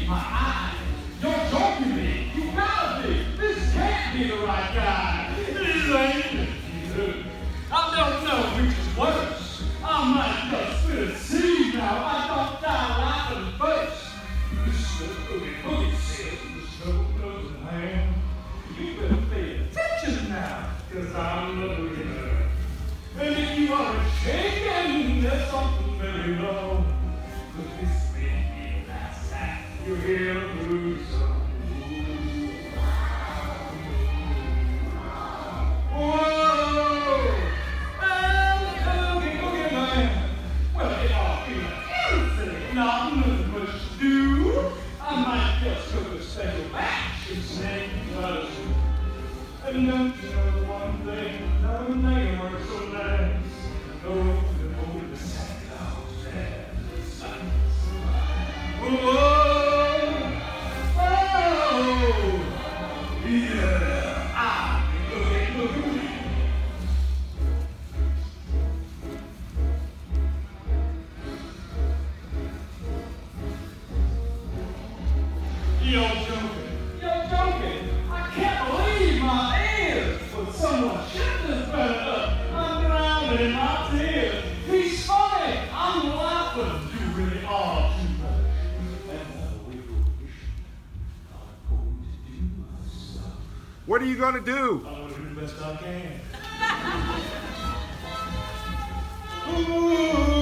my eyes. You're joking me. You gotta be. This can't be the right guy. This ain't it. I don't know which is worse. I might just spit a seed now. I don't die laughing first. This little boogie says the snow doesn't hand. You better pay attention now, cause I'm the winner. And if you are shaking, there's something very wrong. Cause this may be the last time you hear the blues song. Whoa! And the cookie man. Well, it all feels like anything. Nothing much to do. I might just cook a special batch and snake butter. And don't you know one thing? No name works so nice. Go over the Santa Claus and the sun. Whoa! Oh! Yeah! Ah! Look at me! You're joking. I can't believe my ears. But someone shut this better up. I'm drowning in my tears. He's funny. I'm laughing. You really are too much. And now we go fishing. I'm going to do my stuff. What are you going to do? I'm going to do the best I can. Ooh.